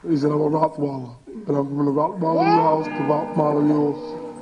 He said, I'm a Rottweiler. And I'm from the Rottweiler in your house, the Rottweiler in yours.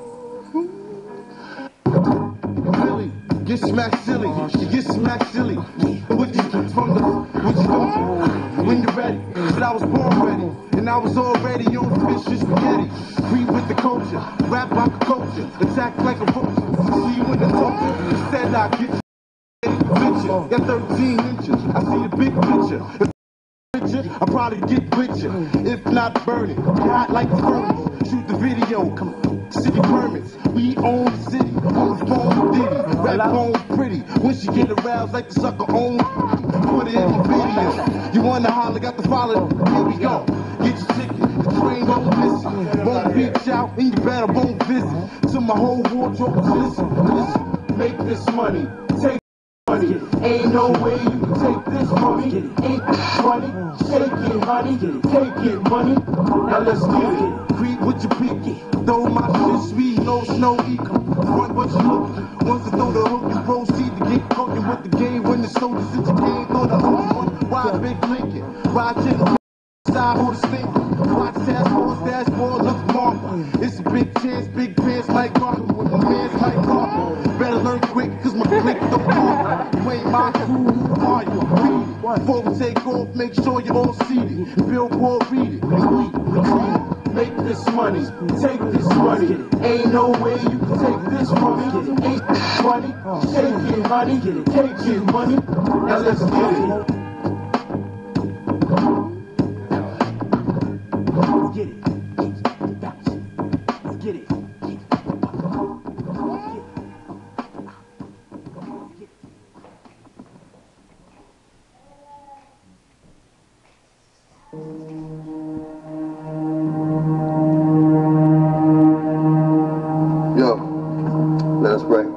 Silly, get smacked silly, you get smacked silly. What you from the, what you doing? When you're ready, but I was born ready, and I was already on fish and spaghetti. Breathe with the culture, rap like a culture, attack like a vulture. See you in the culture, said I get you picture. Got 13 inches, I see the big picture. I probably get richer, if not burning. Hot like the furnace. Shoot the video, come on. City permits. We own the city. On the phone with Diddy. Rap phone pretty. When she get aroused like the sucker own. Put it in the video. You wanna holler, got the follow. Here we go. Get your ticket. The train won't listen. Won't reach out and you better won't visit. To my whole wardrobe, listen. Make this money. Take money. Ain't no way you can take this money. Ain't funny. Shake it, honey. Take it, money. Now let's get it. Creep with your pinky. Throw my shit sweet, no snow eco. Run what you look. Once to throw the hook and proceed to get cooking with the game. When the soldiers in your game, throw the hook. Why big Lincoln? Ride in side who the stink. Watch task force, dashboard, look marker. It's a big chance, big pants like Parker. With my man's like Parker. Better learn quick, cause my click don't talk. You ain't my crew, who are you? Read it. Before we take off, make sure you're all seated. Billboard, read it. And we clean it. Make this money, take this money. Ain't no way you can take this money. Ain't funny, shake it, honey. Take it, money. Now let's get it. Let's get it. Let's get it. Yo, let us pray.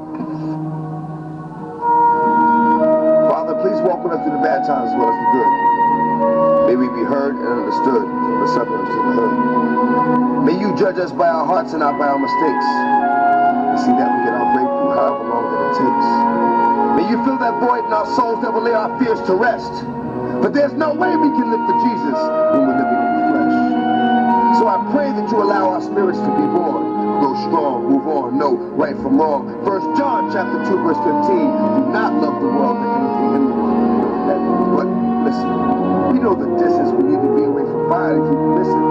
Father, please walk with us through the bad times as well as the good. May we be heard and understood from the suburbs to the hood. May you judge us by our hearts and not by our mistakes. And see that we get our breakthrough however long that it takes. May you fill that void in our souls that will lay our fears to rest. But there's no way we can live for Jesus when we're living in the flesh. So I pray that you allow our spirits to be born. Grow strong, move on, know right from wrong. 1 John chapter 2 verse 15. Do not love the world or anything in the world. But listen, we know the distance we need to be away from fire to keep missing.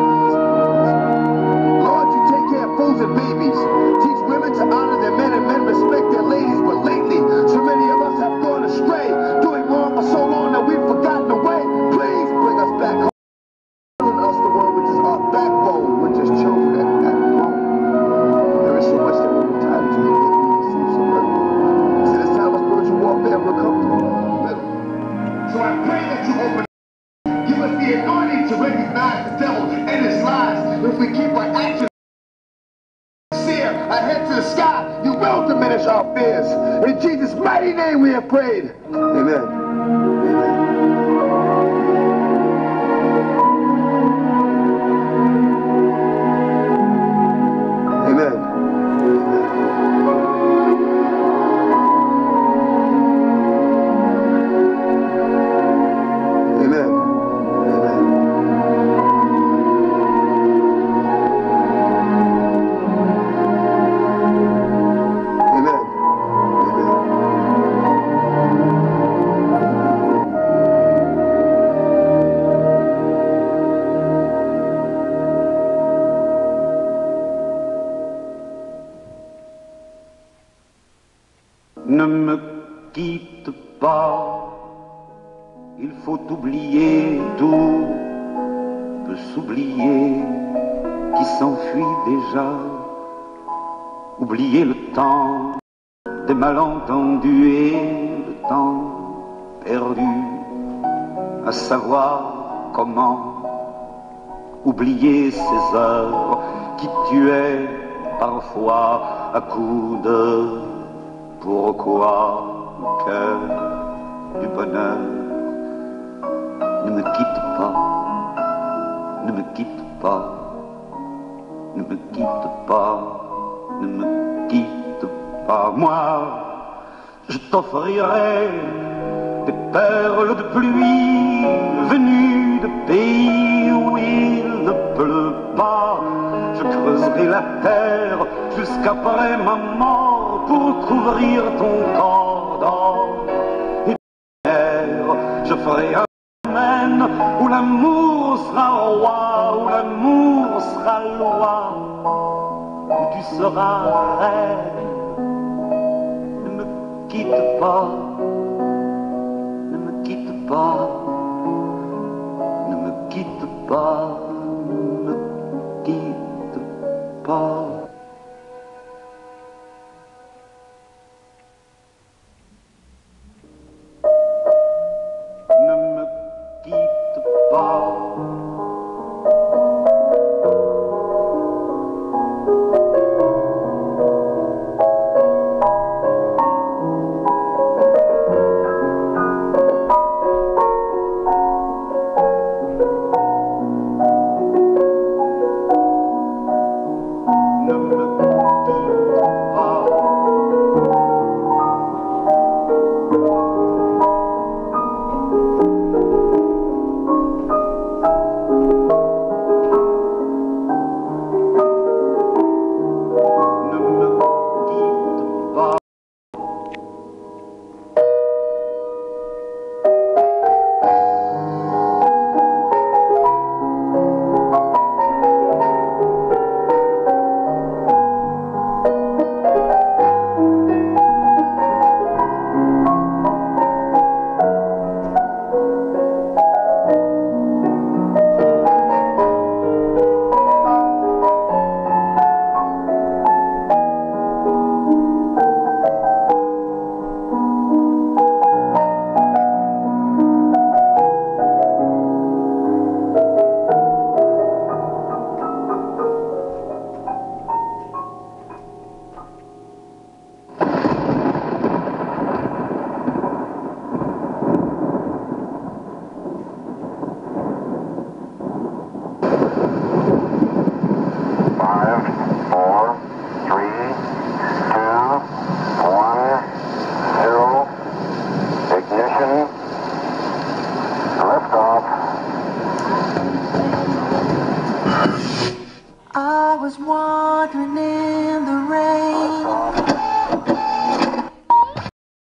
Lord, you take care of fools and babies. Teach women to honor their men and men respect their ladies. But lately, so many of us have gone astray, doing wrong for so long that we've forgotten the way. Please bring us back home. Telling us the word which is our backbone, which is children at home. There is so much that we're entitled to, yet we receive so little. So this time of spiritual warfare will come to little. So I pray that you open. Give us the authority to recognize the devil and his lies. If we keep our actions sincere, ahead to the sky, you will diminish our fears. In Jesus' mighty name we have prayed. Amen. Ne me quitte pas, il faut oublier, tout peut s'oublier, qui s'enfuit déjà. Oublier le temps des malentendus et le temps perdu, à savoir comment oublier ces heures qui tuaient parfois à coups de pourquoi le cœur du bonheur ne me quitte pas, ne me quitte pas, ne me quitte pas, ne me quitte pas. Moi, je t'offrirai des perles de pluie venues de pays où la terre jusqu'après ma mort pour couvrir ton corps d'or. Et derrière, je ferai un domaine où l'amour sera roi, où l'amour sera loi, où tu seras reine. Ne me quitte pas, ne me quitte pas, ne me quitte pas, ne me quitte pas.